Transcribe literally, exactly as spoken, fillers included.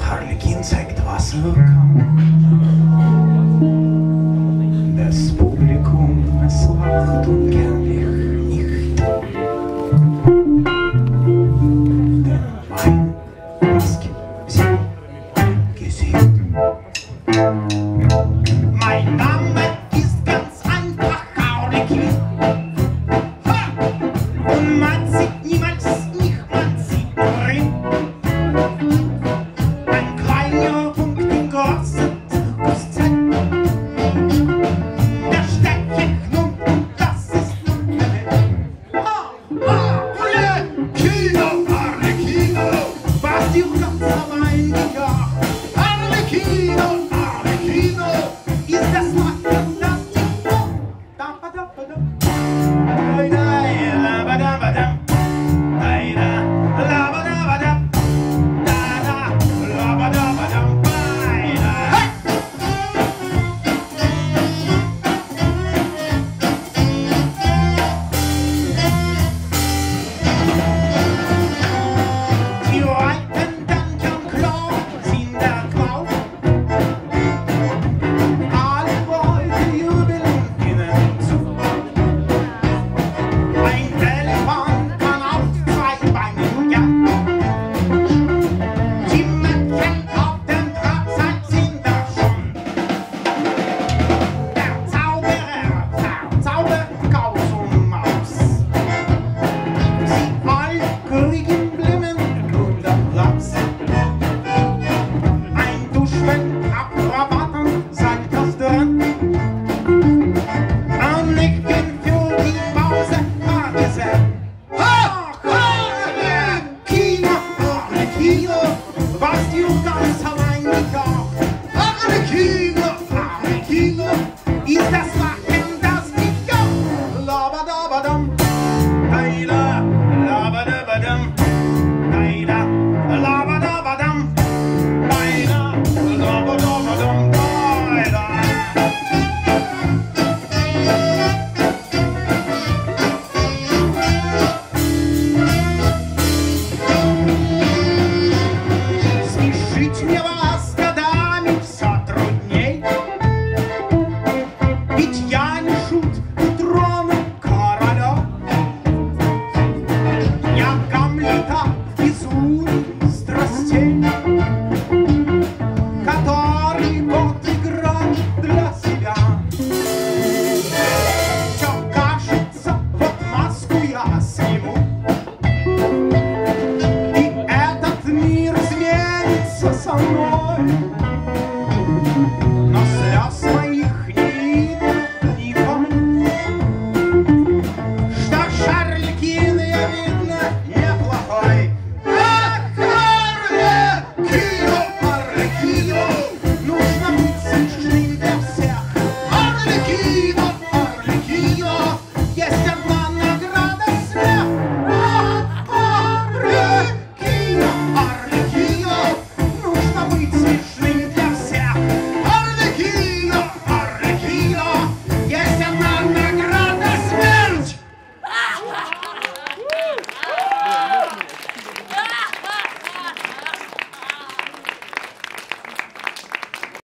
Arлекин zeigt was er kann. Das Publikum, es lacht und kennt mich nicht. Denn meine Maske, sie Gesicht. Mein Name ist ganz einfach Arлекin. Und man sieht niemals mich, man sieht drin. Ein kleiner Punkt im großen Bewusstsein. Da steck ich nun und das ist nun der Welt. Ah, ah, Arlecchino, Arlecchino, was dir ganz allein gejacht. Arlecchino, Arlecchino, ist das Lachen, das dich noch. Da, ba, da, ba, da. Dai, dai, la, ba, da, ba, da. Dai, da, la, ba, da, ba, da. Da, da, la, ba, da, ba, da. Dai, da. Hey! Die reitenden Klau sind der Klau. Alle Leute jubeln ihnen zu. Ein Elefant kann auf zwei Beinen gehen. Die Mädchen auf dem Drahtseil sind da schon. Der Zauberer verzaubert Kauz und Maus. Sie alle kriegen Blumen und Applaus. Ein Duschmann ab Krawatten sagt das dran. Und ich bin für die Pause vorgesehen. Ach, Arlecchino, Arlecchino, was dir ganz allein gedacht. Arlecchino, Arlecchino, ist das Lachen, das dich jagt. Labadabadam, daida, labadabadam, daida, labadabadam, daida, labadabadam, daida. Смешить мне вас годами все трудней. Ведь я не шут и трону короля. Я Гамлета из уни страстей, который вот играет для себя. Все кажется, вот маску я сниму, и этот мир изменится со мной.